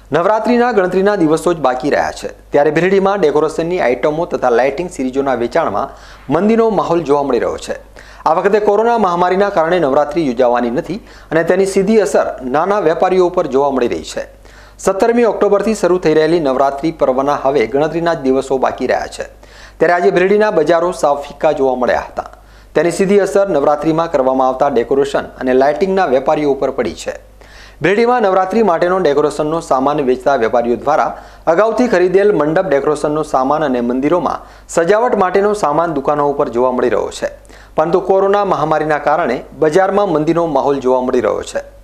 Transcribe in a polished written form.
નવરાત્રિના ગણતરીના દિવસો જ બાકી રહ્યા છે ત્યારે ભીલડીમાં ડેકોરેશનની આઇટમો તથા લાઇટિંગ સિરીઝોના વેચાણમાં મંદીનો માહોલ જોવા મળી રહ્યો છે। આ વખતે કોરોના મહામારીના કારણે નવરાત્રિ યોજાવાની નથી અને તેની સીધી અસર નાના વેપારીઓ ઉપર જોવા મળી રહી છે। 17મી ઓક્ટોબરથી શરૂ થઈ રહેલી નવરાત્રિ પર્વના હવે ગણતરીના જ દિવસો બાકી રહ્યા છે ત્યારે આજે ભીલડીના બજારો સાવ ફીકા જોવા મળ્યા હતા। તેની સીધી અસર નવરાત્રિમાં કરવામાં આવતા ડેકોરેશન અને લાઇટિંગના વેપારીઓ ઉપર પડી છે। ભીલડીમાં નવરાત્રિ માટેનો ડેકોરેશનનો સામાન વેચતા વેપારીઓ દ્વારા અગાઉથી ખરીદેલ મંડપ ડેકોરેશનનો સામાન અને મંદિરોમાં સજાવટ માટેનો સામાન દુકાનો ઉપર જોવા મળી રહ્યો છે, પરંતુ કોરોના મહામારીના કારણે બજારમાં મંદીનો માહોલ જોવા મળી રહ્યો છે।